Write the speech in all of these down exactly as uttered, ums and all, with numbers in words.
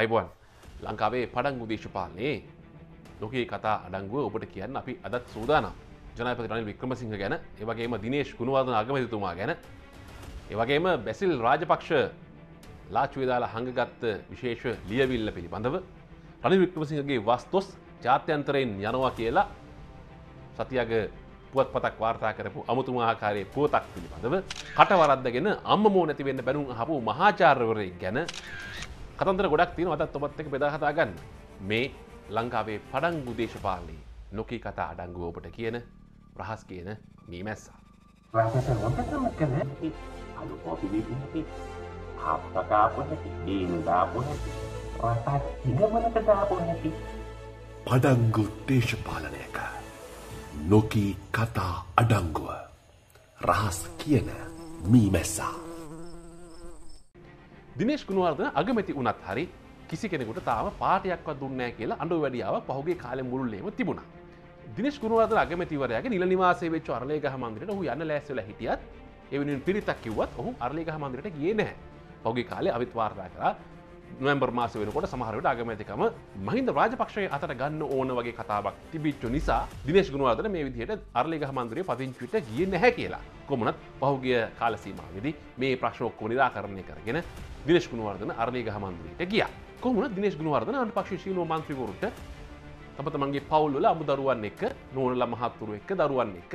අයිබෝන් ලංකාවේ පඩංගු දේශපාලනයේ ලෝකයේ කතා අඩංගුව ඔබට කියන්න අපි අදත් සූදානම්. ජනාධිපති රනිල් වික්‍රමසිංහ ගැන, ඒ වගේම දිනේෂ් ගුණවර්ධන අගමැතිතුමා ගැන, ඒ වගේම බැසිල් රාජපක්ෂ ලාච්චුවේ දාලා හංගගත්ත විශේෂ ලියවිල්ල පිළිබඳව, රනිල් වික්‍රමසිංහගේ වස්තොස් ජාත්‍යන්තරයෙන් යනවා කියලා සතියක පුවත්පතක් වාර්තා කරපු අමුතුම ආකාරයේ පුවතක් පිළිබඳව, කටවරද්දගෙන අම්මමෝ නැති වෙන්න බැනුම් අහපු මහාචාර්යවරයෙක් ගැන කතන්දර ගොඩක් තියෙනවා. අදත් ඔබත් එක්ක බෙදා කතා ගන්න. මේ ලංකාවේ පඩංගු දේශපාලනයේ නොකී කතා අඩංගුව ඔබට කියන රහස් කියන මීමැස්සා. රසට හොඳටම කළ අලු කොපි බීපු ආප්ප කාපු නැති, දීනු දාපු නැති, රසට හිඟමනට දාපු නැති පඩංගු දේශපාලනයක නොකී කතා අඩංගුව රහස් කියන මීමැස්සා. දිනේෂ් ගුණවර්ධන අගමැති වුණත් හරි කිසි කෙනෙකුට තාම පාටයක්වත් දුන්නේ නැහැ කියලා අඬු වැඩියාවක් පහුගිය කාලේ මුළුල්ලේම තිබුණා. දිනේෂ් ගුණවර්ධන අගමැතිවරයාගේ නිල නිවාසයේ වෙච්ච අරලේගහ මන්දිරයට ඔහු යන්න ලෑස්ති වෙලා හිටියත් ඒ වෙනුවෙන් පිරිතක් කිව්වත් ඔහු අරලේගහ මන්දිරයට ගියේ නැහැ. පහුගිය කාලේ අවිත් වාර්තා කරා නොවැම්බර් මාසෙ වෙනකොට සමහර වෙලාවට අගමැතිකම මහින්ද රාජපක්ෂගේ අතට ගන්න ඕන වගේ කතාවක් තිබිච්ච නිසා දිනේෂ් ගුණවර්ධන මේ විදිහට අරලේගහ මන්දිරයේ පදිංචිට ගියේ නැහැ කියලා. කොමුණත් පහුගිය කාල සීමාවෙදී මේ ප්‍රශ්න ඔක්කොම නිරාකරණය කරගෙන දිනේෂ් ගුණවර්ධන අරලේගහ මන්දිරයට ගියා. කොමුණත් දිනේෂ් ගුණවර්ධන අනුපක්ෂීය ශීලෝ මන්ත්‍රීවරුන්ට තම තමන්ගේ පවුල් වල අමුදරුවන් එක්ක, නෝනලා මහත්තුරු එක්ක, දරුවන් එක්ක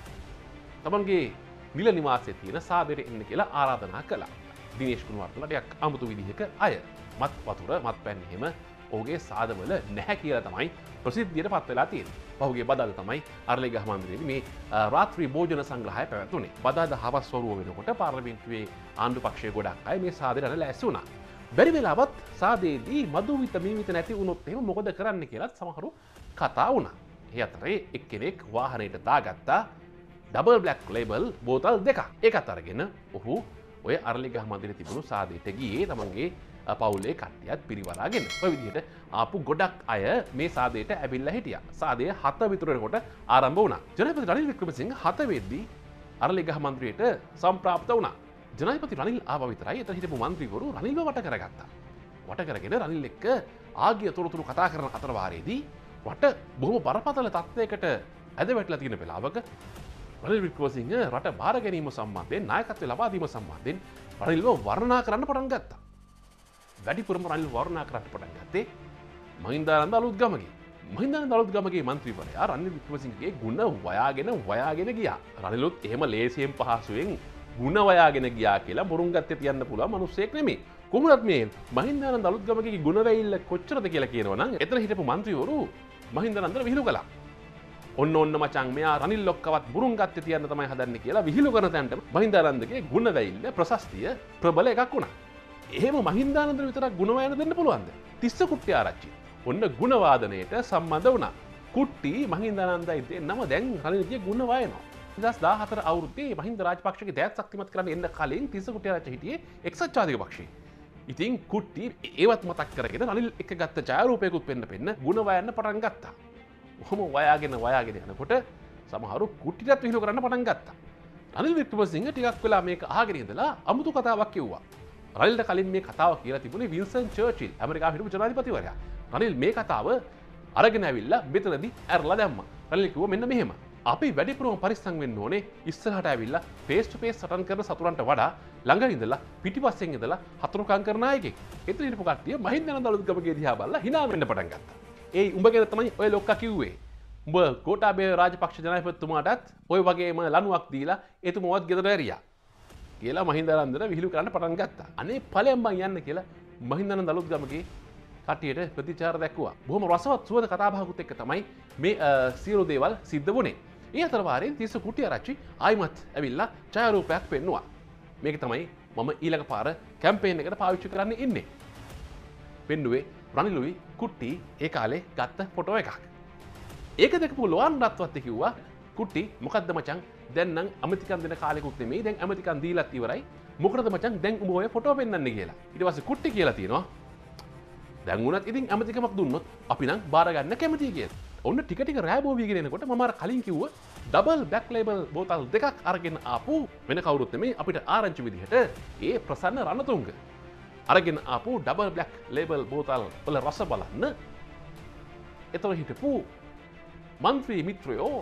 තමන්ගේ නිල නිවාසයේ තියෙන සාදරේ එන්න කියලා ආරාධනා කළා. දිනේෂ් ගුණවර්ධනට ටිකක් අමුතු විදිහක අය මත් වතුර මත් පැන් එහෙම ඔහුගේ සාදවල නැහැ කියලා තමයි ප්‍රසිද්ධියට පත් වෙලා තියෙන්නේ. පහුගිය බදාදා තමයි අරලේගහ මන්දිරයේදී මේ රාත්‍රී භෝජන සංග්‍රහය පැවැතුනේ. බදාදා හවස් වරුව වෙනකොට පාර්ලිමේන්තුවේ ආණ්ඩු පක්ෂයේ ගොඩක් අය මේ සාදරයට ලෑස්ති වුණා. බැරි වෙලාවත් සාදේදී මදුවිත මීවිත නැති වුණොත් එහෙම මොකද කරන්න කියලාත් සමහරු කතා වුණා. ඒ අතරේ එක්කෙනෙක් වාහනයට දාගත්තා ඩබල් බ්ලැක් ලේබල් බෝතල් දෙකක්. ඒකත් අරගෙන ඔහු ඔය අරලේගහ මන්දිරේ තිබුණු සාදේට ගියේ තමන්ගේ පවුලේ කට්ටියත් පිරිවරාගෙන. ඔය විදිහට ආපු ගොඩක් අය මේ සාදේට ඇවිල්ලා හිටියා. සාදේ හත විතර වෙනකොට ආරම්භ වුණා. ජනාධිපති රනිල් වික්‍රමසිංහ හත වෙද්දී අරලේගහ මන්දිරයට සම්ප්‍රාප්ත වුණා. ජනාධිපති රනිල් ආවා විතරයි එතන හිටපු මන්ත්‍රීවරු රනිල්ව වට කරගත්තා. වට කරගෙන රනිල් එක්ක ආගිය තොරතුරු කතා කරන අතර වාරයේදී රට බොහොම බරපතල තත්ත්වයකට ඇද වැටලා තියෙන වෙලාවක රනිල් වික්‍රමසිංහ රට බාර ගැනීම සම්බන්ධයෙන්, නායකත්වය ලබා දීම සම්බන්ධයෙන් රනිල්ව වර්ණනා කරන්න පටන් ගත්තා. වැඩිපුරම රනිල් වර්ණනා කරන්න පටන් ගත්තේ මහින්දානන්ද අලුත්ගමගේ. මහින්දානන්ද අලුත්ගමගේ මන්ත්‍රීවරයා රනිල් වික්‍රමසිංහගේ ගුණ වයාගෙන වයාගෙන ගියා. රනිලුත් එහෙම ලේසියෙන් පහසුවෙන් ගුණ වයාගෙන ගියා කියලා බොරුන් ගත්තේ තියන්න පුළුවන් මිනිස්සෙක් නෙමෙයි. කොහොමවත් මේ මහින්දානන්ද අලුත්ගමගේ ගුණ වැහිල්ල කොච්චරද කියලා කියනවනම් එතන හිටපු මන්ත්‍රීවරු මහින්දානන්දට විහිළු කළා. ඔන්න ඔන්න මචං මෙයා රනිල් ලොක්කවත් බුරුන් ගත්තේ තියන්න තමයි හදන්නේ කියලා විහිළු කරන තැනට මහින්දානන්දගේ ගුණ වැහිල්ල ප්‍රශස්තිය ප්‍රබල එකක් වුණා. එහෙම මහින්දානන්ද විතරක් ගුණ වයන දෙන්න පුළුවන්ද? තිස්ස කුට්ටි ආරච්චි ඔන්න ගුණ වාදනයට සම්බන්ධ වුණා. කුට්ටි මහින්දානන්දයි දෙන්නම දැන් රනිල්ගේ ගුණ වයනවා. දෙදහස් දාහතර අවුරුද්දේ මහින්ද රාජපක්ෂගේ දෑත් ශක්තිමත් කරන්න එන්න කලින් තිස්ස කුට්ටි ආරච්චි හිටියේ එක්සත් ජාතික පක්ෂයේ. ඉතින් කුට්ටි ඒවත් මතක් කරගෙන රනිල් එක්ක ගත්ත ඡායාරූපයකුත් පෙන්න පෙන්න ගුණ වයන්න පටන් ගත්තා. ඔහොම වයාගෙන වයාගෙන යනකොට සමහරු කුට්ටිටත් විහිළු කරන්න පටන් ගත්තා. රනිල් වික්‍රමසිංහ ටිකක් වෙලා මේක අහගෙන ඉඳලා අමුතු කතාවක් කිව්වා. රනිල්ට කලින් මේ කතාව කියලා තිබුණේ වින්සන් චර්චිල්, ඇමරිකාවේ හිටපු ජනාධිපතිවරයා. රනිල් මේ කතාව අරගෙන ඇවිල්ලා මෙතනදී ඇරලා දැම්මා. රනිල් කිව්වා මෙන්න මෙහෙම. අපි වැඩිපුරම පරිස්සම් වෙන්න ඕනේ ඉස්සරහට ඇවිල්ලා ෆේස් ටු ෆේස් සටන් කරන සතුරන්ට වඩා ළඟ ඉඳලා පිටිපස්සෙන් ඉඳලා හතුරුකම් කරන අයගෙක්. එතන හිටපු කට්ටිය මහින්දානන්ද අලුත්ගමගේ දිහා බලලා hina වෙන්න පටන් ගත්තා. ඒ උඹ ගැන තමයි ඔය ලොක්කා කිව්වේ. උඹ ගෝඨාභය රාජපක්ෂ ජනාධිපතිතුමාටත් ඔය වගේම ලණුවක් දීලා එතුමවත් ගෙදර ඇරියා කියලා මහින්දානන්දට විහිළු කරන්න පටන් ගත්තා. අනේ ඵලයන් මං යන්න කියලා මහින්දානන්ද අලුත්ගමගේ කට්ටියට ප්‍රතිචාර දැක්වුවා. බොහොම රසවත් සුවඳ කතාබහකුත් එක්ක තමයි මේ සියලු දේවල් සිද්ධ වුණේ. ඒ අතර වාරයෙන් තිස්ස කුට්ටි ආරච්චි ආයිමත් ඇවිල්ලා ඡායාරූපයක් පෙන්නුවා. මේක තමයි මම ඊළඟ පාර කැම්පේන් එකට පාවිච්චි කරන්න ඉන්නේ. පෙන්නුවේ රනිලුයි කුට්ටි ඒ කාලේ ගත්ත ෆොටෝ එකක්. ඒක දැකපු ලොවන් රත්වත් කිව්වා කුට්ටි මොකද්ද මචං දැන් නම් අමතිකම් දෙන කාලෙකුත් නෙමෙයි දැන් අමතිකම් දීලත් ඉවරයි. මොකටද මචං දැන් උඹ ඔය ෆොටෝ පෙන්වන්නේ කියලා. ඊට පස්සේ කුට්ටි කියලා තියෙනවා දැන් උනත් ඉතින් අමතිකමක් දුන්නොත් අපි නම් බාර ගන්න කැමතියි කියලා. ඔන්න ටික ටික රෑබෝ වීගෙන එනකොට මම අර කලින් කිව්ව ඩබල් බ්ලැක් ලේබල් බෝතල් දෙකක් අරගෙන ආපු වෙන කවුරුත් නෙමෙයි අපිට ආරංචි විදිහට ඒ ප්‍රසන්න රණතුංග. අරගෙන ආපු ඩබල් බ්ලැක් ලේබල් බෝතල් වල රස බලන්න එතන හිටපු මන්ත්‍රී මිත්‍රයෝ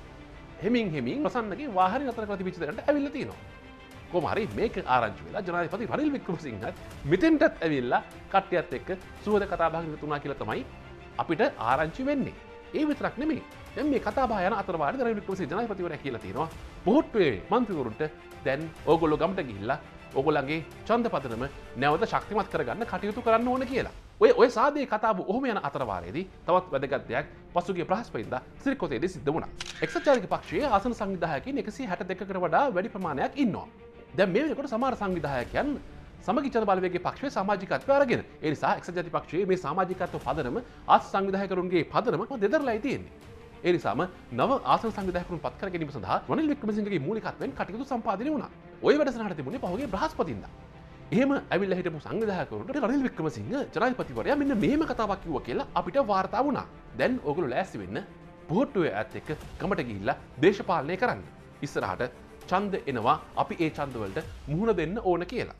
හෙමින් හෙමින් ප්‍රසන්නගේ වාහනේ නතර කරලා තිබිච්ච දෙන්නට ඇවිල්ලා තියෙනවා. කොහොම හරි මේක ආරංචි වෙලා ජනාධිපති රනිල් වික්‍රමසිංහත් මෙතෙන්ටත් ඇවිල්ලා කට්ටියත් එක්ක සුවද කතා බහක් නිරතුණා කියලා තමයි අපිට ආරංචි වෙන්නේ. ඒ විතරක් නෙමෙයි. දැන් මේ කතා බහ යන අතරවාරේ රනිල් වික්‍රමසිංහ ජනාධිපතිවරයා කියලා තියෙනවා පොහොට්ටුවේ මන්ත්‍රීවරුන්ට දැන් ඕගොල්ලෝ ගමට ගිහිල්ලා ඕගොල්ලන්ගේ ඡන්ද පදනම නැවත ශක්තිමත් කරගන්න කටයුතු කරන්න ඕන කියලා. ඔය ඔය සාදේ කතාව ඔහොම යන අතරවාරයේදී තවත් වැදගත් දෙයක් පසුගිය බ්‍රහස්පතින්දා සිරිකොතේදී සිද්ධ වුණා. එක්සත් ජාතික පක්ෂයේ ආසන සංවිධායකයින් එකසිය හැට දෙකකට වඩා වැඩි ප්‍රමාණයක් ඉන්නවා. දැන් මේ වෙනකොට සමහර සංවිධායකයන් සමගි ජන බලවේගයේ පක්ෂයේ සමාජිකත්වය අරගෙන ඒ නිසා එක්සත් ජාතික පක්ෂයේ මේ සමාජිකත්ව පදනම ආසන සංවිධායකරුන්ගේ පදනම දෙදරලයි තියෙන්නේ. ඒ නිසාම නව ආසන සංවිධායකරුන් පත් කර ගැනීම සඳහා රනිල් වික්‍රමසිංහගේ මූලිකත්වයෙන් කටයුතු සම්පාදනය වුණා. ওই වැඩසටහනට තිබුණේ පහුගිය බ්‍රහස්පතින්දා. එහෙම ඇවිල්ලා හිටපු සංවිධායකවරුන්ට රනිල් වික්‍රමසිංහ ජනාධිපතිවරයා මෙන්න මෙහෙම කතාවක් කිව්වා කියලා අපිට වාර්තා වුණා. දැන් ඕගොල්ලෝ ලෑස්ති වෙන්න පොහොට්ටුවේ ඈත් එක්ක ගමට ගිහිල්ලා දේශපාලනය කරන්න. ඉස්සරහට ඡන්ද එනවා අපි ඒ ඡන්ද වලට මුහුණ දෙන්න ඕන කියලා.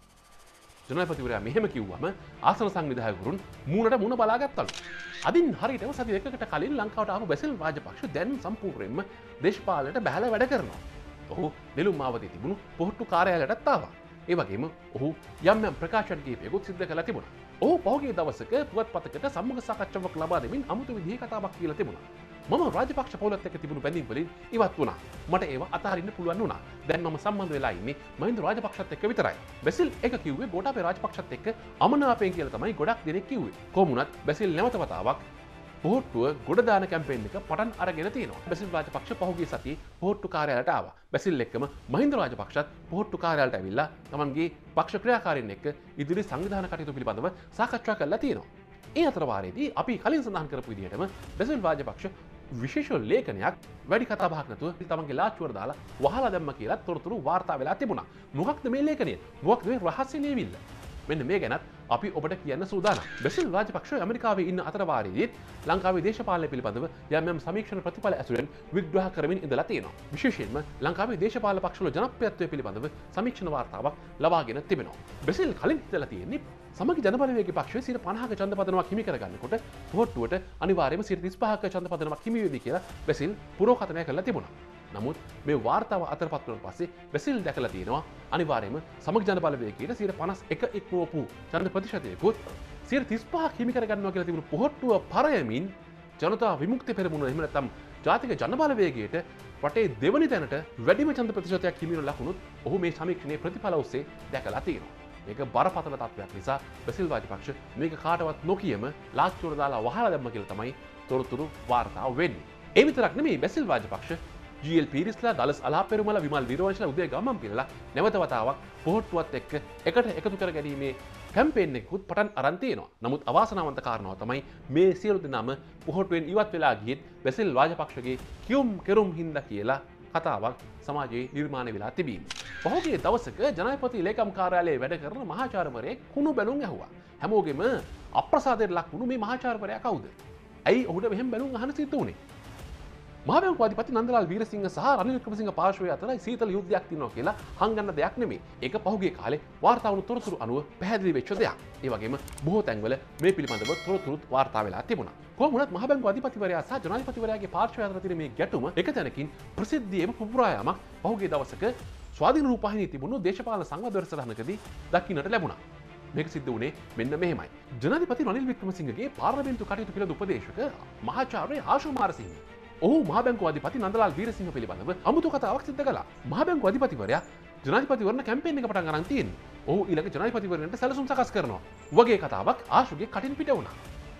ජනාධිපතිවරයා මෙහෙම කිව්වම ආසන සංවිධායකවරුන් මූණට මූණ බලාගත්තලු. අදින් හරියටම සති දෙකකට කලින් ලංකාවට ආපු බැසිල් රාජපක්ෂ දැන් සම්පූර්ණයෙන්ම දේශපාලනයට බැහැලා වැඩ කරනවා. ඔහු නෙළුම් මාවතේ තිබුණු පොහොට්ටු කාර්යාලයටත් ආවා. ඒ වගේම ඔහු යම් යම් ප්‍රකාශන කීපයකුත් සිද්ධ කළා තිබුණා. ඔහු පහුගිය දවසක පුවත්පතකට සම්මුඛ සාකච්ඡාවක් ලබා දෙමින් අමුතු විදිහේ කතාවක් කියලා තිබුණා. මම රාජපක්ෂ පවුලත් එක්ක තිබුණු බැඳීම් වලින් ඉවත් වුණා. මට ඒවා අතහරින්න පුළුවන් වුණා. දැන් මම සම්බන්ධ වෙලා ඉන්නේ මහින්ද රාජපක්ෂත් එක්ක විතරයි. බැසිල් එක කිව්වේ ගෝඨාභය රාජපක්ෂත් එක්ක අමනාපයෙන් කියලා තමයි ගොඩක් දෙනෙක් කිව්වේ. කොහොම වුණත් බැසිල් නැවත වතාවක් පොහොට්ටුව ගොඩ දාන කැම්පේන් එක පටන් අරගෙන තියෙනවා. බැසිල් රාජපක්ෂ පහුගිය සතියේ පොහොට්ටු කාර්යාලයට ආවා. බැසිල් එක්කම මහින්ද රාජපක්ෂත් පොහොට්ටු කාර්යාලයට ඇවිල්ලා තමන්ගේ පක්ෂ ක්‍රියාකාරීන් එක්ක ඉදිරි සංවිධාන කටයුතු පිළිබඳව සාකච්ඡා කරලා තියෙනවා. ඒ අතරවාරයේදී අපි කලින් සඳහන් කරපු විදිහටම බැසිල් රාජපක්ෂ විශේෂ ලේඛනයක් වැඩි කතා බහක් නැතුව තමන්ගේ ලාච්චුවර දාලා වහලා දැම්ම කියලා තොරතුරු වාර්තා වෙලා තිබුණා. මොකක්ද මේ ලේඛනය? මොකක්ද මේ රහස්‍ය ලියවිල්ල? මෙන්න මේ ගැනත් අපි ඔබට කියන්න සූදානම්. බැසිල් රාජපක්ෂ ඇමරිකාවේ ඉන්න අතරවාරයේදී ලංකාවේ දේශපාලනය පිළිබඳව යම් යම් සමීක්ෂණ ප්‍රතිඵල ඇසුරෙන් විග්‍රහ කරමින් ඉඳලා තියෙනවා. විශේෂයෙන්ම ලංකාවේ දේශපාලන පක්ෂවල ජනප්‍රියත්වය පිළිබඳව සමීක්ෂණ වාර්තාවක් ලබාගෙන තිබෙනවා. බැසිල් කලින් හිතලා තියෙන්නේ සමගි ජන බලවේගයේ පක්ෂයේ සිට පනහක ඡන්ද පදනමක් හිමි කරගන්නකොට පොහොට්ටුවට අනිවාර්යයෙන්ම සිට තිස් පහක ඡන්ද පදනමක් හිමි වෙවි කියලා බැසිල් පුරෝකථනය කරලා තිබුණා. නමුත් මේ වාර්තාව අතරපත් වුණාන් පස්සේ බැසිල් දැකලා තියෙනවා අනිවාර්යයෙන්ම සමගි ජන බලවේගයේ සිට පනස් එක ඉක්මවපු ඡන්ද ප්‍රතිශතයකුත් සිට තිස් පහක් හිමි කරගන්නවා කියලා තිබුණු පොහොට්ටුව පරයමින් ජනතා විමුක්ති පෙරමුණ එහෙම නැත්නම් ජාතික ජන බලවේගයට රටේ දෙවනි තැනට වැඩිම ඡන්ද ප්‍රතිශතයක් හිමි වෙන ලකුණුත් ඔහු මේ සමීක්ෂණයේ ප්‍රතිඵල ඔස්සේ දැකලා තියෙනවා. මේක බරපතල තත්ත්වයක් නිසා බැසිල් රාජපක්ෂ මේක කාටවත් නොකියම ලාච්චුවර දාලා වහලා දැම්ම කියලා තමයි තොරතුරු වාර්තා වෙන්නේ. ඒ විතරක් නෙමෙයි බැසිල් රාජපක්ෂ ජී එල් පීරිස්ලා දලස් අලාපෙරුමල විමල් විරෝංශලා උදේ ගමන් පිළලා නැවත වතාවක් පොහොට්ටුවත් එක්ක එකට එකතු කර ගැනීමේ කැම්පේන් එකකුත් පටන් අරන් තියෙනවා. නමුත් අවාසනාවන්ත කාරණාව තමයි මේ සියලු දෙනාම පොහොට්ටුවෙන් ඉවත් වෙලා ගියෙත් බැසිල් රාජපක්ෂගේ කියුම් කෙරුම් හින්දා කියලා කතාවක් සමාජයේ නිර්මාණය වෙලා තිබීම. පහුගිය දවසක ජනාධිපති ලේකම් කාර්යාලයේ වැඩ කරන මහාචාර්යවරයෙක් කුණු බැලුම් ඇහුවා. හැමෝගෙම අප්‍රසාදයට ලක් වුණු මේ මහාචාර්යවරයා කවුද? ඇයි ඔහුට මෙහෙම බැලුම් අහන්න සිද්ධ වුණේ? මහබැංකු අධිපති නන්දලාල් වීරසිංහ සහ රනිල් වික්‍රමසිංහ පාර්ශ්වය අතර සීතල යුද්ධයක් තියෙනවා කියලා හංගන්න දෙයක් නෙමෙයි. ඒක පහුගිය කාලේ වාර්තා වුණු තොරතුරු අනුව පැහැදිලි වෙච්ච දෙයක්. ඒ වගේම බොහෝ තැන්වල මේ පිළිබඳව තොරතුරුත් වාර්තා වෙලා තිබුණා. කොහොම වුණත් මහබැංකු අධිපතිවරයා සහ ජනාධිපතිවරයාගේ පාර්ශ්වය අතර තියෙන මේ ගැටුම එක තැනකින් ප්‍රසිද්ධියේම පුපුරා යාමක් පහුගිය දවසක ස්වාධීන රූපවාහිනියේ තිබුණු දේශපාලන සංවාද වැඩසටහනකදී දකින්නට ලැබුණා. මේක සිද්ධ වුණේ මෙන්න මෙහෙමයි. ජනාධිපති රනිල් වික්‍රමසිංහගේ පාර්ලිමේන්තු කටයුතු පිළිබඳ උපදේශක මහාචාර්ය ආශු මාරසිංහ ඔහු මහබැංකු අධිපති නන්දලාල් වීරසිංහ පිළිබඳව අමුතු කතාවක් සිද්ධ කළා. මහබැංකු අධිපතිවරයා ජනාධිපතිවරණ කැම්පේන් එක පටන් අරන් තියෙන්නේ. ඔහු ඊළඟ ජනාධිපතිවරණයට සැලසුම් සකස් කරනවා. වගේ කතාවක් ආශුගේ කටින් පිට වුණා.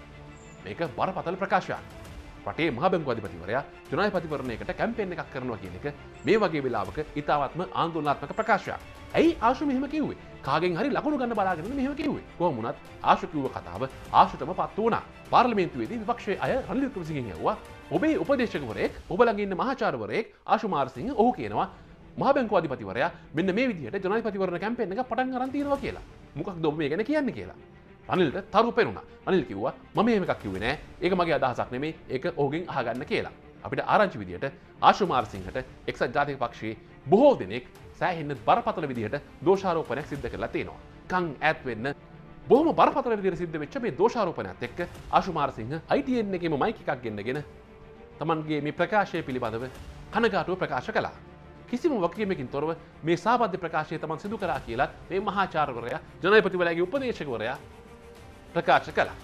මේක බරපතල ප්‍රකාශයක්. රටේ මහබැංකු අධිපතිවරයා ජනාධිපතිවරණයකට කැම්පේන් එකක් කරනවා කියන එක මේ වගේ වෙලාවක ඉතාමත්ම ආందోලනාත්මක ප්‍රකාශයක්. ඇයි ආශු මෙහෙම කිව්වේ? කාගෙන් හරි ලකුණු ගන්න බලාගෙන මෙහෙම කිව්වේ. කොහොම වුණත් ආශු කිව්ව කතාව ආශුටම පත් වුණා. පාර්ලිමේන්තුවේදී විපක්ෂයේ අය රනිල් වික්‍රමසිංහගෙන් ඇහුවා ඔබේ උපදේශකවරයෙක් ඔබ ළඟ ඉන්න මහාචාර්යවරයෙක් ආශු මාරසිංහ ඔහු කියනවා මහබැංකු අධිපතිවරයා මෙන්න මේ විදිහට ජනාධිපතිවරණ කැම්පේන් එක පටන් අරන් තියෙනවා කියලා. මොකක්ද ඔබ මේ ගැන කියන්නේ කියලා. රනිල්ට තරු පෙනුණා. රනිල් කිව්වා මම එහෙම එකක් කිව්වේ නෑ. ඒක මගේ අදහසක් නෙමෙයි. ඒක ඔහුගෙන් අහගන්න කියලා. අපිට ආරංචි විදිහට ආශු මාරසිංහට එක්සත් ජාතික පක්ෂයේ බොහෝ දෙනෙක් සෑහෙන්න බරපතල විදිහට දෝෂාරෝපණයක් සිද්ධ කරලා තියෙනවා. කං ඈත් වෙන්න බොහොම බරපතල විදිහට සිද්ධ වෙච්ච මේ දෝෂාරෝපණයත් එක්ක Ashu Marasinghe I T N එකේම මයික් එකක් ගෙන්නගෙන තමන්ගේ මේ ප්‍රකාශය පිළිබඳව කනගාටුව ප්‍රකාශ කළා. කිසිම වගකීමකින් තොරව මේ සාබද්ද ප්‍රකාශය තමන් සිදු කරා කියලා මේ මහාචාර්යවරයා ජනාධිපතිවරයාගේ උපදේශකවරයා ප්‍රකාශ කළා.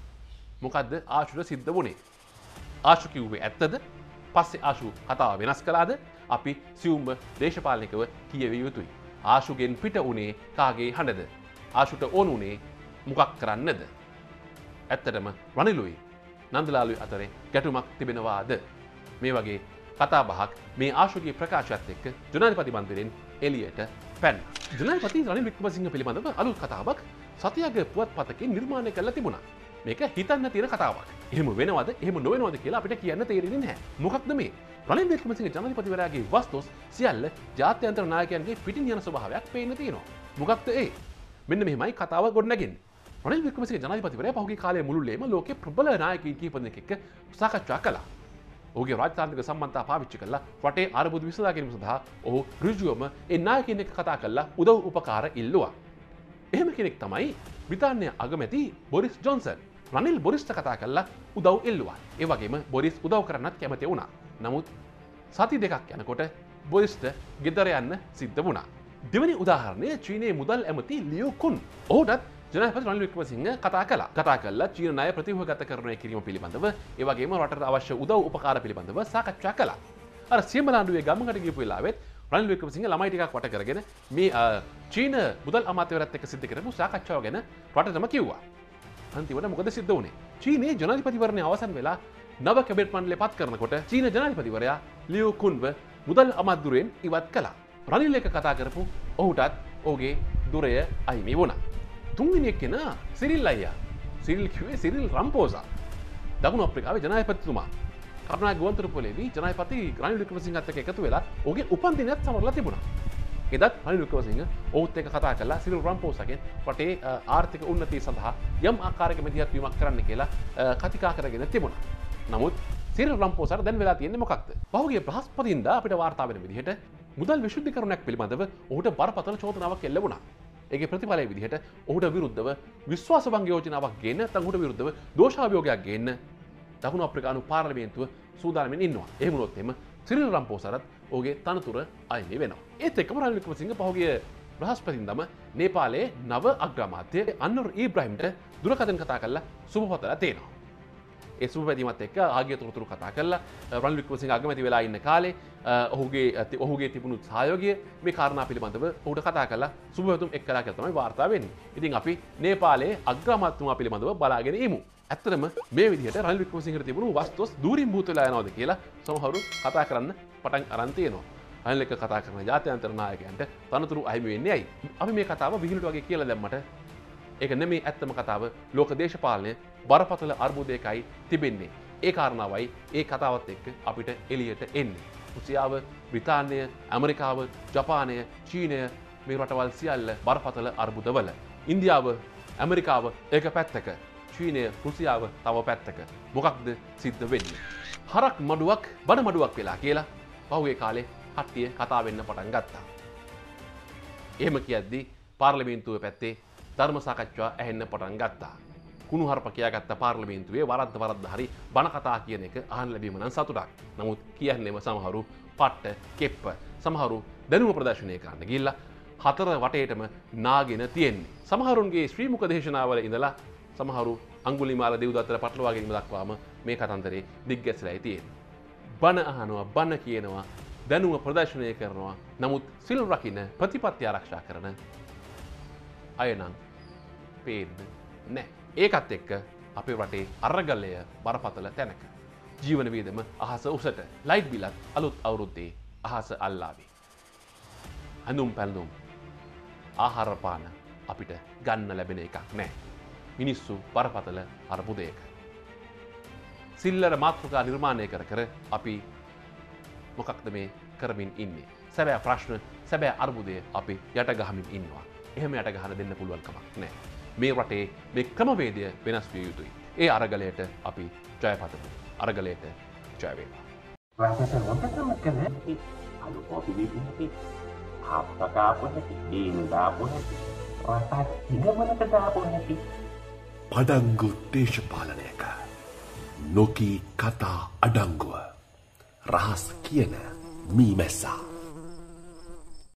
මොකද්ද ආශුට සිද්ධ වුණේ? ආශු කිව්වේ ඇත්තද? පස්සේ ආශු කතාව වෙනස් කළාද? අපි සියුම්ව දේශපාලනිකව කියවිය යුතුයි. ආශුගෙන් පිට වුණේ කාගේ හඬද? ආශුට ඕන වුණේ මොකක් කරන්නද? ඇත්තටම රනිලුයි නන්දලාලුයි අතරේ ගැටුමක් තිබෙනවාද? මේ වගේ කතා බහක් මේ ආශුගේ ප්‍රකාශයත් එක්ක ජනාධිපති මන්දිරයෙන් එළියට පැන්න. ජනාධිපති රනිල් වික්‍රමසිංහ පිළිබඳව අලුත් කතාවක් සතියක පුවත්පතකින් නිර්මාණය කරලා තිබුණා. මේක හිතන්න තියෙන කතාවක්. එහෙම වෙනවද එහෙම නොවෙනවද කියලා අපිට කියන්න තේරෙන්නේ නැහැ. මොකක්ද මේ? රනිල් වික්‍රමසිංහ ජනාධිපතිවරයාගේ වස්තුස් සියල්ල ජාත්‍යන්තර නායකයන්ගේ පිටින් යන ස්වභාවයක් පේන්න තියෙනවා. මොකක්ද ඒ? මෙන්න මෙහෙමයි කතාව ගොඩනගන්නේ. රනිල් වික්‍රමසිංහ ජනාධිපතිවරයා පහුගිය කාලයේ මුළුල්ලේම ලෝකයේ ප්‍රබල නායකයින් කීප දෙනෙක් එක්ක සාකච්ඡා කළා. ඔහුගේ රාජතාන්ත්‍රික සම්බන්ධතා පාවිච්චි කරලා රටේ අර්බුද විසඳා ගැනීම සඳහා ඔහු ඍජුවම ඒ නායකයින් එක්ක කතා කරලා උදව් උපකාර ඉල්ලුවා. එහෙම කෙනෙක් තමයි බ්‍රිතාන්‍ය අගමැති බොරිස් ජොන්සන්. රනිල් බොරිස්ට කතා කරලා උදව් ඉල්ලුවා. ඒ වගේම බොරිස් උදව් කරන්නත් කැමති වුණා. නමුත් සති දෙකක් යනකොට බොරිස්ට ගෙදර යන්න සිද්ධ වුණා. දෙවැනි උදාහරණය චීනයේ මුදල් ඇමති ලියෝ කුන්. ඔහුටත් ජනාධිපති රනිල් වික්‍රමසිංහ කතා කළා. කතා කළා චීන ණය ප්‍රතිව්‍යුහගත කරණය කිරීම පිළිබඳව, ඒ වගේම රටට අවශ්‍ය උදව් උපකාර පිළිබඳව සාකච්ඡා කළා. අර සියඹලාඬුවේ ගමකට ගියපු වෙලාවෙත් රනිල් වික්‍රමසිංහ ළමයි ටිකක් වට කරගෙන මේ චීන මුදල් අමාත්‍යවරයාත් එක්ක සිද්ධ කරපු සාකච්ඡාව ගැන රටටම කිව්වා. අන්තිමට මොකද සිද්ධ වුණේ? චීනයේ ජනාධිපතිවරණය අවසන් වෙලා නව කැබිනට් මණ්ඩලය පත් කරනකොට චීන ජනාධිපතිවරයා ලියෝ කුන්ව මුදල් අමාත්‍යවරයෙන් ඉවත් කළා. රනිල් එක්ක කතා කරපු ඔහුටත් ඔහුගේ දුරය අහිමි වුණා. තුන්වෙනි එක්කෙනා සිරිල් අයියා. සිරිල් කිව්වේ සිරිල් රම්පෝසා. දකුණු අප්‍රිකාවේ ජනාධිපතිතුමා. කරුණා ගුවන්තොටුපළේදී ජනාධිපති රනිල් වික්‍රමසිංහත් එක්ක එකතු වෙලා ඔහුගේ උපන්දිනයත් සමරලා තිබුණා. එදත් රනිල් වික්‍රමසිංහ ඔහුත් එක්ක කතා කළා සිරිල් රම්පෝසාගෙන් රටේ ආර්ථික උන්නතිය සඳහා යම් ආකාරයක මැදිහත් වීමක් කරන්න කියලා කතිකා කරගෙන තිබුණා. නමුත් සිරිල් රම්පෝසාට දැන් වෙලා තියෙන්නේ මොකක්ද? පහුගිය බ්‍රහස්පතින්දා අපිට වාර්තා වෙන විදිහට මුදල් විශුද්ධිකරණයක් පිළිබඳව ඔහුට බරපතල චෝදනාවක් එල්ල වුණා. ඒකේ ප්‍රතිඵලය විදිහට ඔහුට විරුද්ධව විශ්වාස භංග යෝජනාවක් ගේන්න නැත්නම් ඔහුට විරුද්ධව දෝෂාභියෝගයක් ගේන්න දකුණු අප්‍රිකානු පාර්ලිමේන්තුව සූදානම්ෙන් ඉන්නවා. එහෙම වුණොත් එම සිරිල් රම්පෝසාරත් ඔහුගේ තනතුර අයිමි වෙනවා. ඒත් එක්කම රනිල් වික්‍රමසිංහ පහුගිය බ්‍රහස්පතින්දාම නේපාලයේ නව අග්‍රාමාත්‍ය අන්වර් ඊබ්‍රාහිම්ට දුරකථන කතා කරලා සුබ පතලා තියෙනවා. ඒ සුබ පැතීමත් එක්ක ආගිය තොරතුරු කතා කරලා රනිල් වික්‍රමසිංහ අගමැති වෙලා ඉන්න කාලේ ඔහුගේ ඔහුගේ තිබුණු සහයෝගය මේ කාරණා පිළිබඳව ඔහුට කතා කරලා සුබ පැතුම් එක් කළා කියලා තමයි වාර්තා වෙන්නේ. ඉතින් අපි නේපාලයේ අග්‍රාමාත්‍යතුමා පිළිබඳව බලාගෙන ඉමු. ඇත්තටම මේ විදිහට රනිල් වික්‍රමසිංහට තිබුණු වස්තුස් දූරින් භූත වෙලා යනවාද කියලා සමහරු කතා කරන්න පටන් අරන් තියෙනවා. රනිල් එක්ක කතා කරන ජාත්‍යන්තර නායකයන්ට තනතුරු අහිමි වෙන්නේ ඇයි? අපි මේ කතාව විහිළුට වගේ කියලා දැම්මට ඒක නෙමේ ඇත්තම කතාව. ලෝක දේශපාලනය බරපතල අර්බුදයකයි තිබෙන්නේ. ඒ කාරණාවයි ඒ කතාවත් එක්ක අපිට එළියට එන්නේ. රුසියාව, බ්‍රිතාන්‍ය, ඇමරිකාව, ජපානය, චීනය මේ රටවල් සියල්ල බරපතල අර්බුදවල. ඉන්දියාව, ඇමරිකාව එක පැත්තක, චීනය, රුසියාව තව පැත්තක. මොකක්ද සිද්ධ වෙන්නේ? හරක් මඩුවක් බඩ මඩුවක් වෙලා කියලා පහුගිය කාලේ කට්ටිය කතා වෙන්න පටන් ගත්තා. එහෙම කියද්දී පාර්ලිමේන්තුවේ පැත්තේ ධර්ම සාකච්ඡා ඇහෙන්න පටන් ගත්තා. කුණුහරුප කියාගත්ත පාර්ලිමේන්තුවේ වරද්ද වරද්ද හරි බණ කතා කියන එක අහන්න ලැබීම නම් සතුටක්. නමුත් කියන්නේම සමහරු පට්ට කෙප්ප. සමහරු දැනුම ප්‍රදර්ශනය කරන්න ගිහිල්ලා හතර වටේටම නාගෙන තියෙන්නේ. සමහරුන්ගේ ශ්‍රී මුඛ දේශනාවල ඉඳලා සමහරු අඟුලිමාල දෙව්දත්තට පටලවා ගැනීම දක්වාම මේ කතන්දරේ දිග්ගැසලායි තියෙන්නේ. බණ අහනවා, බණ කියනවා, දැනුම ප්‍රදර්ශනය කරනවා. නමුත් සිල් රකින්න ප්‍රතිපත්ති ආරක්ෂා කරන අය නම් පේන්නේ නැහැ. ඒකත් එක්ක අපේ රටේ අරගලය බරපතල තැනක. ජීවන වියදම අහස උසට, ලයිට් බිලත් අලුත් අවුරුද්දේ අහස අල්ලාවේ. ඇඳුම් පැළඳුම්, ආහාර පාන අපිට ගන්න ලැබෙන එකක් නැහැ. මිනිස්සු බරපතල අර්බුදයක. සිල්ලර මාතෘකා නිර්මාණය කර කර අපි මොකක්ද මේ කරමින් ඉන්නේ? සැබෑ ප්‍රශ්න, සැබෑ අර්බුදය අපි යට ගහමින් ඉන්නවා. එහෙම යට ගහන දෙන්න පුළුවන් කමක් නැහැ. මේ රටේ මේ ක්‍රමවේදය වෙනස් විය යුතුයි. ඒ අරගලයට අපි ජය පතමු. අරගලයට ජය වේවා. රටට හොඳටම කළ හැකි අලු කොපි දීපු හැකි ආප්ප කාපු හැකි දීනු දාපු හැකි රටක් හිඟමනට දාපු හැටි. පඩංගු දේශපාලනයක නොකී කතා අඩංගුව රහස් කියන මී මැස්සා.